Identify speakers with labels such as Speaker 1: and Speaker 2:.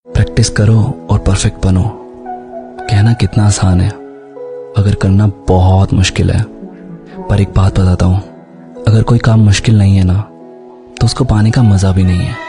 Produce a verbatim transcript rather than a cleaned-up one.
Speaker 1: Practice करो और perfect बनो। कहना कितना आसान है, अगर करना बहुत मुश्किल है। पर एक बात बताता हूँ, अगर कोई काम मुश्किल नहीं है ना, तो उसको पाने का मजा भी नहीं है।